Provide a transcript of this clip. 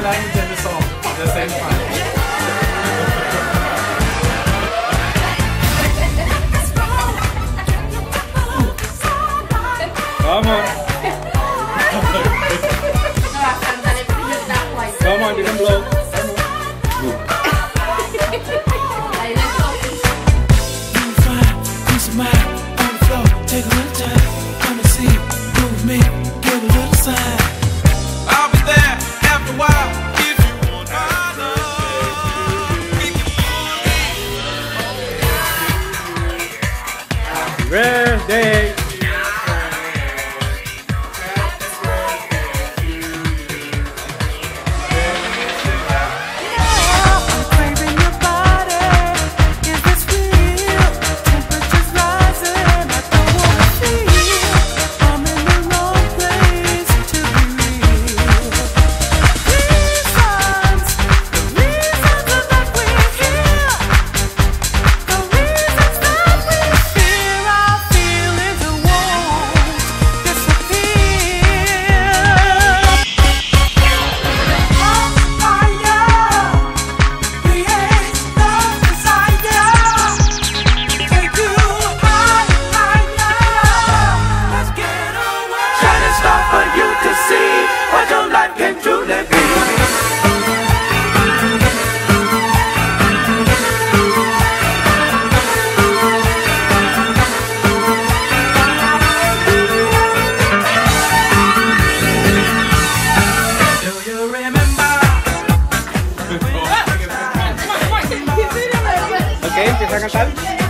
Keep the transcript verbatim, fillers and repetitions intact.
different language and the song at the same time. Come on. Come on, you can blow. Take a little time, come and see, move me, give a little sign. I'll be there after a while if you want my love. We can Birthday. Ok, empieza a cantar.